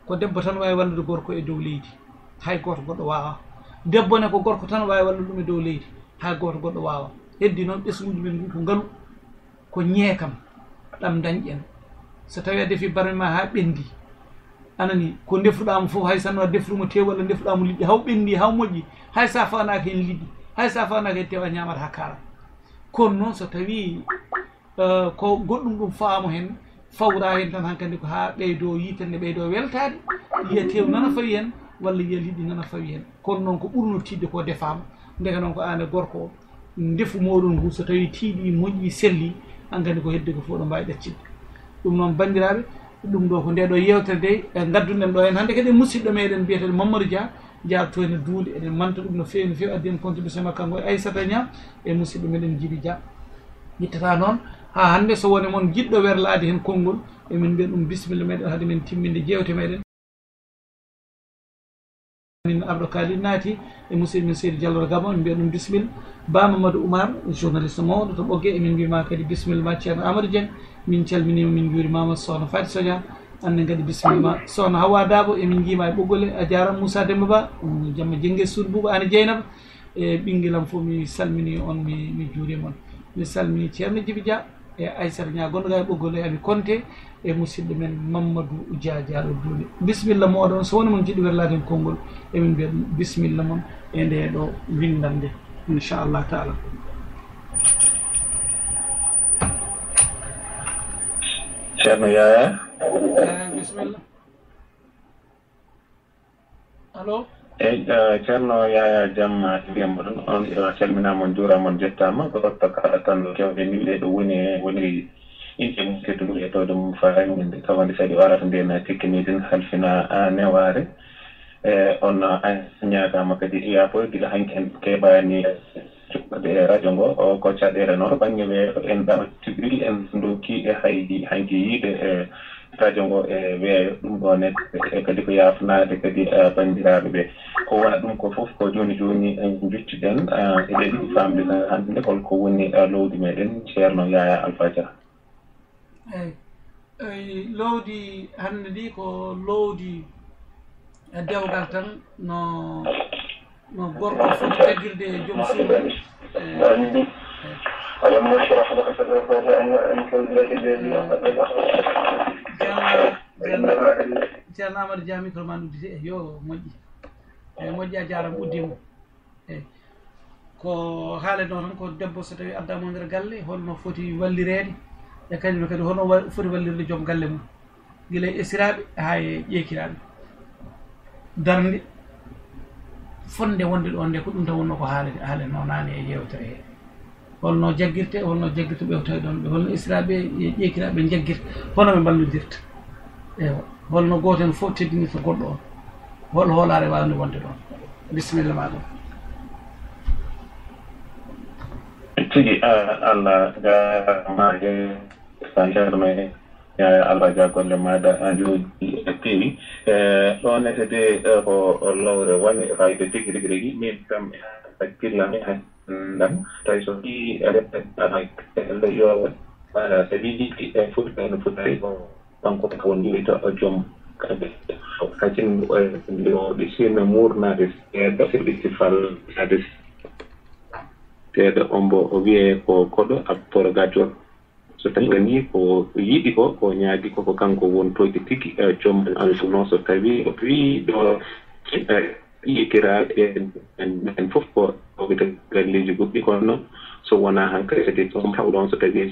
ko debbo tan wawi wallude gorko e dow leydi hay goto goɗɗo wawa debbo ne ko gorko tan wawi wallude ɗum e dow leydi hay goto goɗɗo wawa heddi noon ɓesguji men ngu ko ngaalu ko ñeekam ɗam dañƴen so tawi a defi barme ma ha ɓendi anani ko defruɗamo foof hay sanno a defrumo tew walla defruɗamo liɗɗi haw ɓendi haw moƴƴi hay sa fanaki hen liɗɗi hay sa fanaki hen tew a ñamata ha kara kono noon so tawi ko goɗɗum ɗum faamo hen fawra hen tan hankkandi ko ha ɓeydo yitande ɓeydo weltade yiya tew nana fawi hen walla yiya liɗɗi nana fawi hen kono noon ko ɓurno tidde ko defama ndeka noon ko an e gorko o ndefu moɗon ngu so tawi tiiɗi moƴƴi selli hankkandi ko hedde ko fof ɗo mbawi ɗaccidde ɗum noon bandiraɓe ɗum ɗo ko nde ɗo yewtere de gadduɗen ɗo hen hannde kadi musidɗo meɗen biyeteɗo Mamadou Dia jabto hen duude eɗen manta ɗum no fewi no fewi addi en contribution makko kanko e Aissata Niang e musidɗo meɗen Djiby Dia ittata noon ha hannde so woni moon jiɗɗo werlade hen konngol emin mbiya ɗum bisimilla meɗen haade men timminde jewte meɗen min Abdou Kalim naati e musidɗo men Seydou Diallo Gabon en mbiya ɗum bisimilla Ba Mamadou Oumar journaliste mawɗo to Ɓogge emin mbima kadi bisimilla ma ceerno Amadou Dieng min calminima min juurimama sohna Faty Sodia anne kadi bisimilla ma sohna Hawa Dabo emin jiima e ɓoggole a jarama Moussa Demba Ba jamma jengge suudu Bouba ana Dieynaba e ɓinguelam fof mi salmini on mi juurima on mi salmini ceerno Djiby Dia e Aissata Niang gonɗo e ɓoggole ami Konté e musidɗo men Mamadou Dia Diallo Duuɗe bisimilla moɗon so woni mon jiɗɗi werlade hen konngol emin mbiya ɗum bisimilla moon e nde ɗo windande inchallah taala ceerno Yaya bisimilla allo eyyi ceerno Yaya Jamma mbiyamo ɗum on calminama on juurama on jettama ko rokka kala tan kewɗe mille ɗo woni inɗe mum tedduɗo e tawde mum fayinde tawande kadi o arata nden tekkinidin halfina neware on ñagama kadi yapoy guila hanki en keɓani cuɓɓade e radio ngo ko caɗele noon banggue weeyo en ɗama tigui en dokki e hanki yiide e radio ngo e weeyo ɗum ɗone kadi ko yafnade kadi bandiraɓe ɓe ko wona ɗum ko foof ko joni joni juttiɗen eɗen ɗiɗi famde hande holko woni lowdi meɗen ceerno Yaya Alpha Dia eyyi lowdi hande ndi ko lowdi dewgal tan no gorko foti jaggirde e joom suudu ceerno Amadou Dia micro ma uddite yo moƴƴi eyyi moƴƴi a jarama uddimo eyyi ko haaleno tan ko debbo so tawi addama nder galle holno foti wallirede e kañum kadi hono foti wallirde joom galle mum guila e esiraɓe ha e ƴeekiraɓe darde fonde wonde ɗon nde ko ɗum tan wonno ko haaleno nane e yewtere he holno jaggirte ɓewtawi ɗon ɓe holno esiraɓe e ƴeekiraɓe jaggirta hono ɓe ballodirta ewa holno goto hen fof teddinirta goɗɗo on hol hoolare wawde wonde ɗon bisimilla maɗum tigi Allah garamaje sanjarme Yaya Alpha Dia golle maɗa jooɗi e peewi ɗon etede ko lowre woni fayde tigi rigui min kam hakkillami handam tawi so ɗi reɗɗaɗa yo so wiɗi e fuɗɗano fuɗɗari ko kanko won wiyta joom kadi kacin ɗi sirme murnade seeɗa ɗi sifalade seeɗa on mbo o wiye ko koɗo abborgator so tawi gani ko yiɗi ko ñaagi koko kanko wontoyde tigi joom alfu noon so tawi o wi ɗo ƴettiraɓe en fof ko wita galleji goɗɗi kono noon so wona hankkadi kadi on taw ɗon so tawi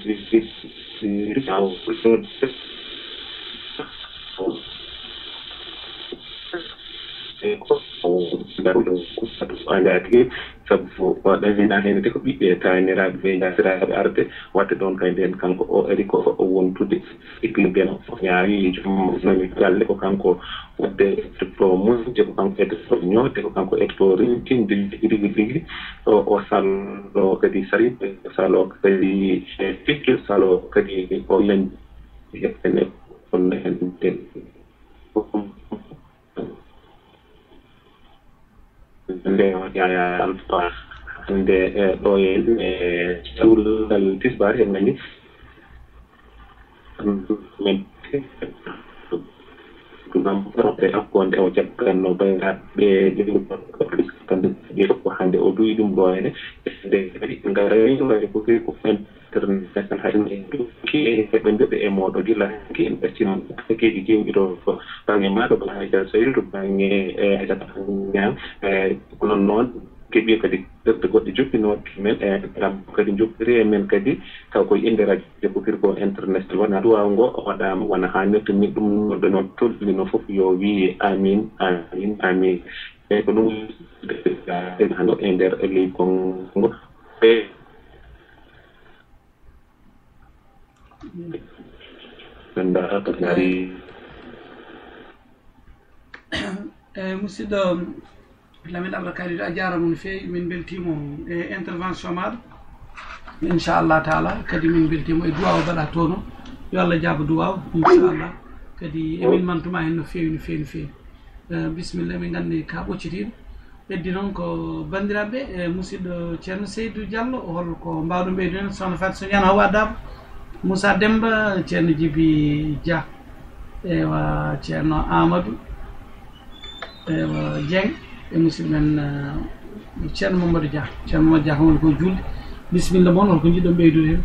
andi sabu ɗamina hen de ko ɓiɓɓe taniraɓe ɓe jasiraɓe arde wadde ɗon kay nden kanko o ari ko o wontude équilibre fof ñaawi joom nomi galle ko kanko wadde to mujje ko kanko etto ñoode ko kanko etto rintinde rigui o sallo kadi sari salo kadi fikki salo kadi ko len yettene fonno hen den nde Yaya Alpha hande ɗo e sawrgal tisbar en nani men ɗum proté hakkonde o jagganno bandiraɓe kamɓe ɗi ko hannde o duwi ɗum ɗo hene nde kadi ngaraino waɗi ko fi ko international hayne ki heɓe ndeɓe e moɗo gila ki en ɓertino keji kewɗi to bange maɗo bala haydara sayri to bange haydara ñam non noon keɓi kadi ɗerɗe goɗɗe joppinoɗe men gam kadi joppiri e men kadi taw koye inde radio ko firi ko international wona duwaw ngo waɗama wona hannirta ni ɗum noɗo noon tolɗino fof yo wiye amin amin amin e ko ɗum hano e nder ley kongo e ganda to ngari musidɗo Lamin Abdou Kalidou a jarama no fewi min beltimo e intervention maɗa inchallah taala kadi min beltimo e duwaw mbaɗa tono yo Allah jaaba duwaw inchallah kadi emin mantuma hen no fewi no fewi no fewi bisimilla min gandi ka ɓoccitiɗo ɓeddi noon ko bandiraɓe e musidɗo ceerno Seydou Diallo holko mbawɗo ɓeydu hen sohna Faty Sognane Hawa Daba Moussa Demba ceerno Djiby Dia ewa ceerno Amadou ewa Dieng e musidɗo men ceerno Mamadou Dia ceerno Mamadou Dia kam woni ko julde bisimilla moon holko jiɗɗon ɓeydude hen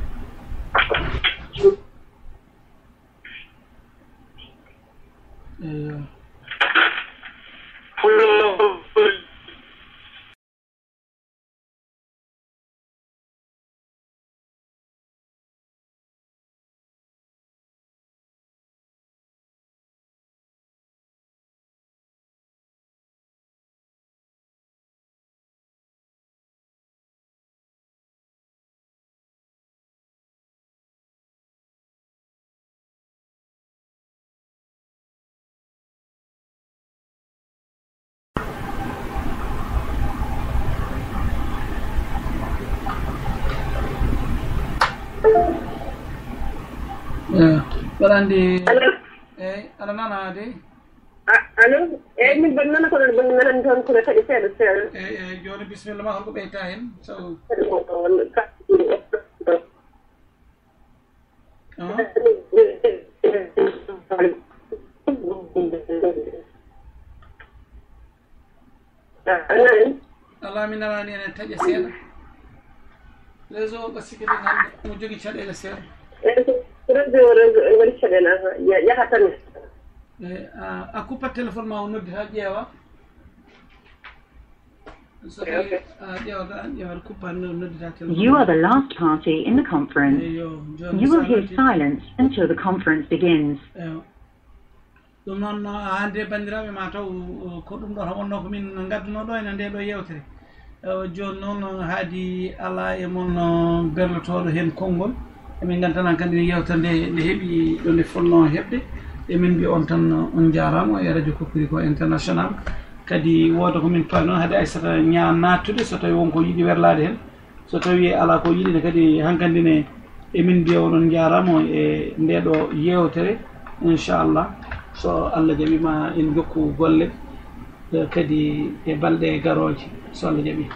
waɗande eyyi aɗa nana de allo eyyi min mbaɗi nana ko ɗon mbaɗi nanani toon kono kadi seeɗa seeɗa eyyi joni bisimilla ma holko ɓeyta hen so ala mi nanani enen taƴa seeɗa réseau o ɓasikide hande mo jogui caɗele seeɗa réseau waɗi caɗele yaha tan a coupat téléphone ma o noddi ha ƴeewa so ƴeewata an ƴeewata coupa noddita téléphone. You are the last party in the conference. You will hear silence until the conference begins. ɗum noon hande bandiraɓe ma taw ko ɗum ɗo tan wonno ko min gadduno ɗo ene nde ɗo yewtere joni noon haadi ala e mon berlotoɗo hen konngol emin gantanan kandi yewtere nde heeɓi ɗo nde fonno heɓde emin mbi on tan on jarama e radio Kokkuri ko international kadi woda komin pawi noon haade Aissata ña nattude so tawi wonko yiiɗi werlade hen so tawi ala ko yiiɗine kadi hankkandine emin mbiya onon jarama e ndeɗo yewtere inchallah so Allah jaɓima en jokku golle kadi e balɗe garoje so Allah jaɓi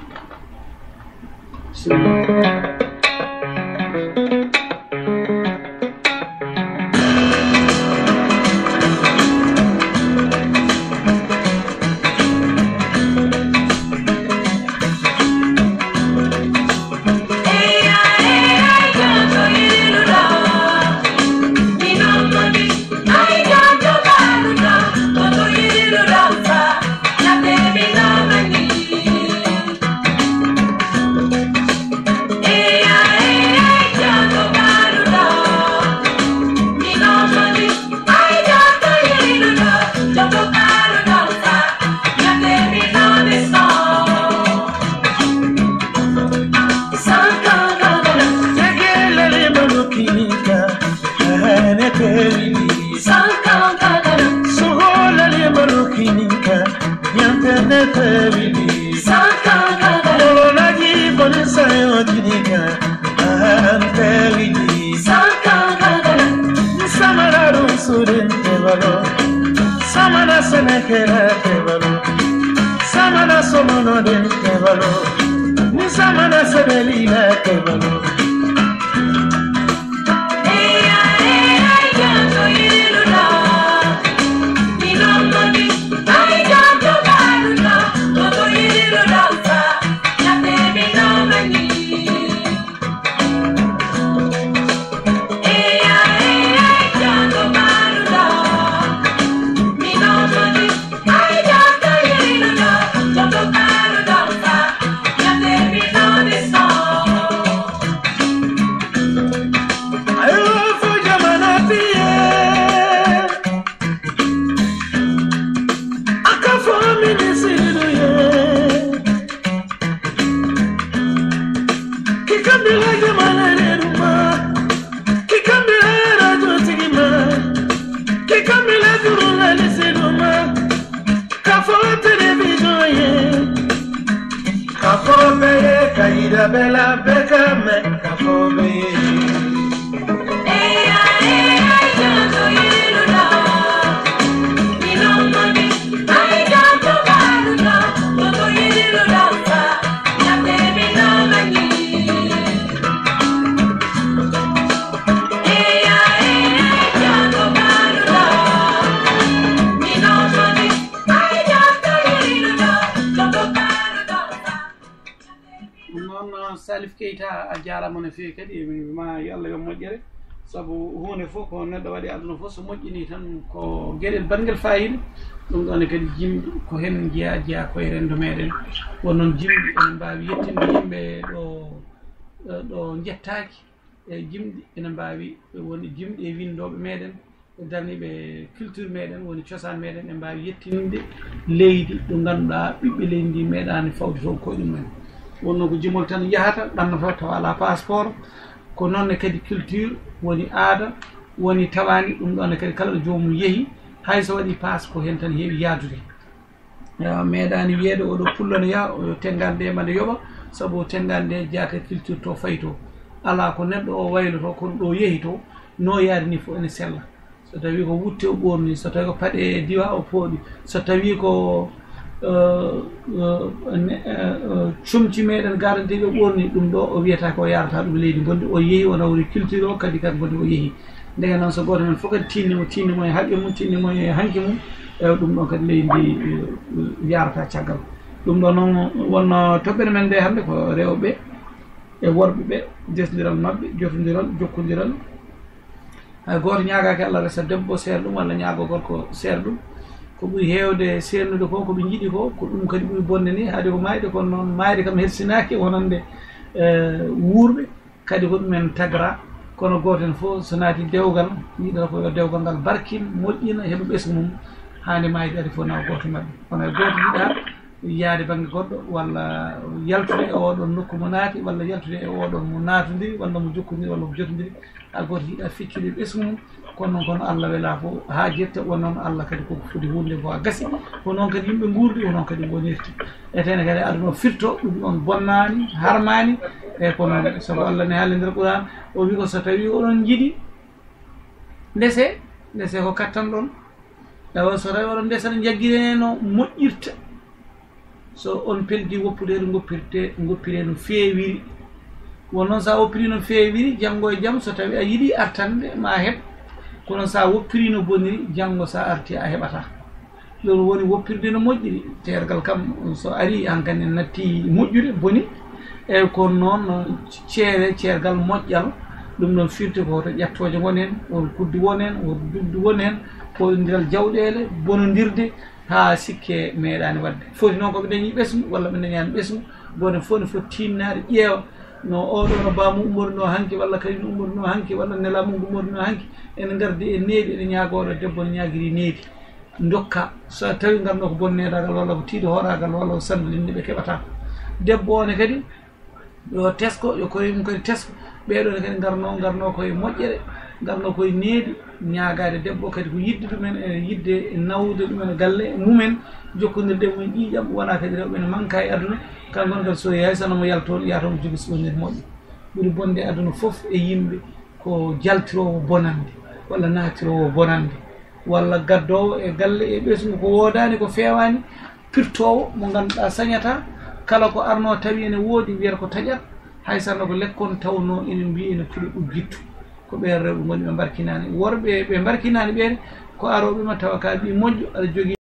ida bela beka me kafobe Salif Keita a jarama no fewi kadi ma yo Allah yo moƴƴere sabu hunde fof ko neɗɗo waɗi aduna fof so moƴƴini tan ko gueɗel bangel fayida ɗum ɗon kadi jimɗi ko hen jeeya koye rendo meɗen won noon jimɗi ene mbawi yettinde yimɓe ɗo jettaki e jimɗi ene mbawi woni jimɗi e windoɓe meɗen darniɓe culture meɗen woni cosaan meɗen e mbawi yettinde leydi ɗo ganduɗa ɓiɓɓe leydi ndi meeɗani fawde toon koye ɗum men wonno ko jimol tan yahata ɗannoto tawa ala passeport ko noonne kadi culture woni aada woni tawani ɗum ɗonne kadi kala ɗo jomum yeehi hayso waɗi passe ko hen tan heewi yaadude meeɗani wiyeede oɗo pullo ne yaha o tengade nde mande yooɓa saabu tengade nde jaaka culture to fayi to ala ko neɗɗo o wayloto kono ɗo yeehi to no yaade ni fof ene sella so tawi ko wutte o ɓorni so tawi ko paɗe diwa o pooɗi so tawi ko cumci meɗen garanteɓe ɓorni ɗum ɗo o wiyata ko yarata ɗum leydi gonɗi o yeehi o nawri culture o kadi gonɗi o yeehi ndege noon so goto men fof kadi tinnimo e haqqe mum tinnimo e hanki mum ɗum ɗon kadi leydi ndi yarata caggal ɗum ɗo noon wonno toɓɓere men nde hannde ko rewɓe e worɓe ɓe desdiral mabɓe jotodiral jokkodiral hay goto ñagaki Allah resa debbo seeɗa ɗum walla ñaago gorko seeɗa ɗum ko ɓuri heewde sernude ko koɓe jiiɗi ko ɗum kadi ɓuri bonde ni haade ko mayde kono noon mayde kam hersinaki wonande wuurɓe kadi ko ɗumen tagra kono goten fof so naati dewgal yiɗata ko yo dewgal ngal barkin moƴƴina heeɓa ɓesgu mum hande mayde adi fof nawa goto mabɓe kono e goto yiɗa yaade banggue goɗɗo walla yaltude e oɗon nokku mo naati walla yaltude e oɗon mo natodiri walla mo jokkodiri walla mo jotodiri ha goto yiiɗa ficcude ɓesgu mum kono noon kono Allah wela fof ha jetta won noon Allah kadi koko foti hunde ko a gasi ko noon kadi yimɓe guurdi ko noon kadi gonirti e tene kadi aduna firto ɗum ɗon bonnani harmani e ko noon saabu Allah ne haali nder Qur'an o wi ko so tawi oɗon jiiɗi ndese ko kattan ɗon tawa so tawi oɗon ndesana jagguire no moƴƴirta so on peldi woppudede goppire no feewiri won noon sa woppiri no feewiri janggo e jaam so tawi a yiiɗi artande ma heeɓ kono sa woppiri no boniri janggo sa arti a heɓata ɗum woni woppirde no moƴƴiri tergal kam so ari hankkadi en natti moƴƴude boni e kono noon ceergal moƴƴal ɗum ɗon firti ko to ƴettoje won hen won kuddi won hen won duddu won hen poɗodiral jawɗele bonodirde ha sikke meeɗani wadde foti noon koɓe dañi ɓesgu walla ɓe dañani ɓesgu goto fof ne foti tinnade ƴeewa no oɗo no bamum ummorino hanki walla kadi no ummorino hanki walla nelamugu ummorino hanki ene gardi e needi ene ñaagoɗo debbo ne ñaguiri needi dokka so tawi garno ko bonnedagal walla ko tiiɗo hoɗagal walla ko sandalinde ɓe keɓata debbo one kadi yo tesko yo koye mum kadi tesko ɓeɗone kadi garno koye moƴƴere garno koye needi ñaagade debbo kadi ko yidde ɗumen e yidde nawde ɗumen galle mumen jokkodirde mumen ƴiiƴam wona kadi rewɓe ne manque e aduna kanko kadi so yahay sanomo yaltoon yatomo jogui sowonire moƴƴo ɓuuri bonde aduna foof e yimɓe ko jaltirowo bonande walla natirowo bonande walla gaddowo e galle e ɓesgu ko wodani ko fewani pirtowo mo ganduɗa sañata kala ko arno tawi ene woodi wiyata ko taƴat hay sanno ko lekkon tawno ene mbi ene puɗi ɗum jittu ko ɓen rewɓe goni ɓe barkinani worɓe ɓe barkinani ɓen ko aroɓe ma tawa ka ɓi moƴƴo aɗa jogui